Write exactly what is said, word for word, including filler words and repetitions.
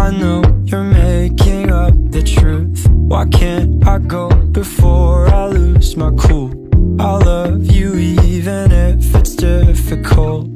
I know you're making up the truth. Why can't I go before I lose my cool? I love you even if it's difficult.